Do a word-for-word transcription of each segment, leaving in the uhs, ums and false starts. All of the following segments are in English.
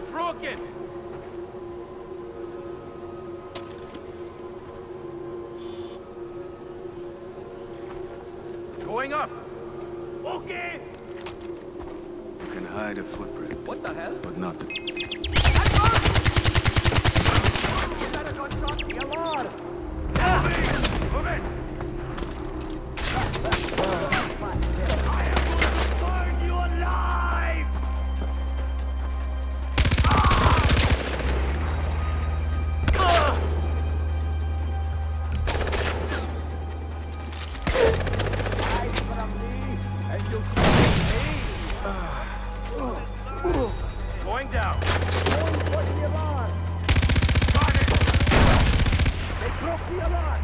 broken! Going up! Okay! You can hide a footprint. What the hell? But not the... Is that a gunshot? The alarm! Yeah. Move it! I am going to burn you alive! Hide from me, and you see me! Going down. Going for the alarm! Got it! They broke the alarm!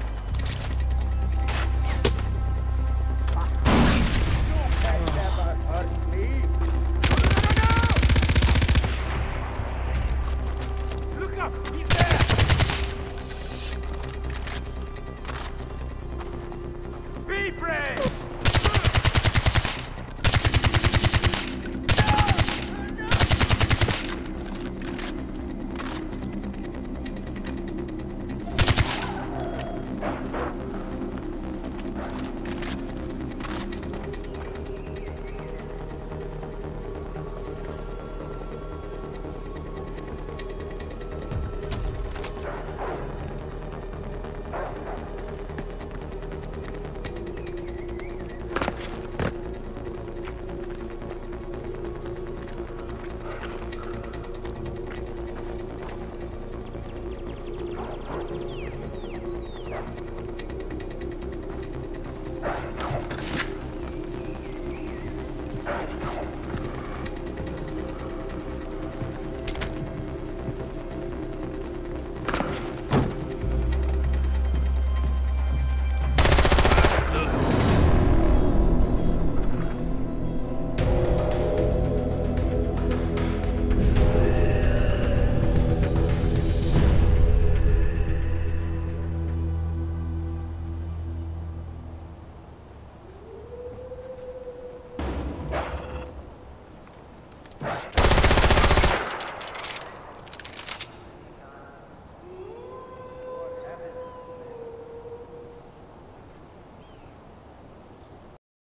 You can never hurt me! No, no, no, no! Look up! He's